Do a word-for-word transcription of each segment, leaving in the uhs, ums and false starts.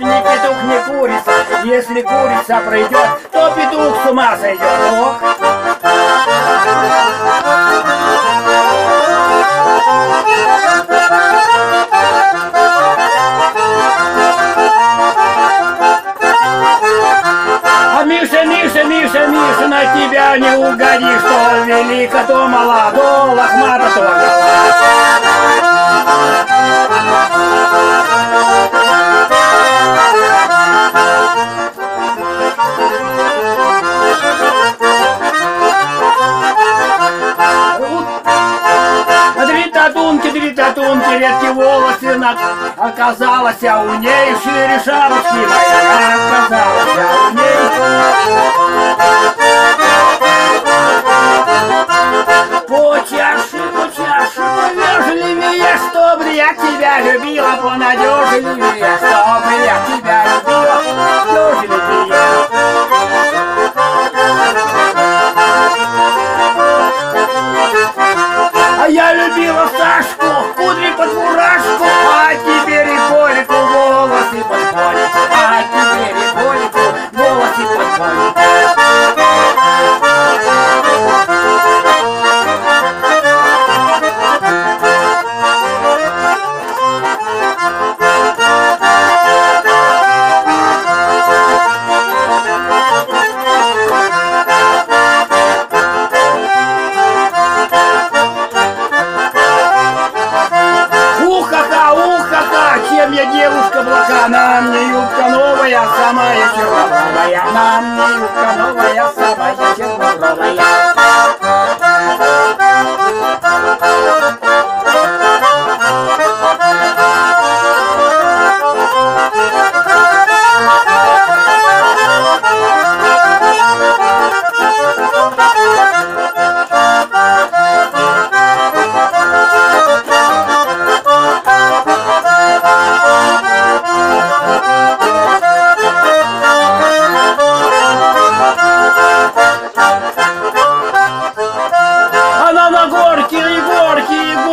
ни петух, ни курица. Если курица пройдет, то петух с ума сойдет. Ох. А Миша, Миша, Миша, Миша, на тебя не угоди, что велика, то мала, то лохмата, то гола. Две татунки, две татунки, редкие волосы на... Оказалось, а у ней шире шапочки моя. Оказалось, а у ней... Почаши, почаши, повежливее, чтобы я тебя любила, понадежливее, чтобы я тебя любила, понадежливее. А я любила Сашку, кудри под фуражку, а теперь и Колику волосы под Колику, а теперь и Колику волосы под Колику. Я девушка блока, на мне юбка новая, самая чернобровая, на мне юбка новая, самая чернобровая.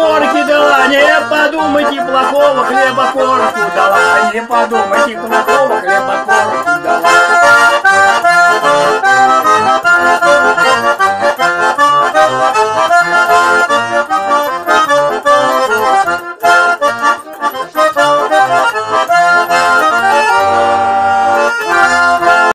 Не подумайте плохого, хлеба корку дала, не подумайте плохого.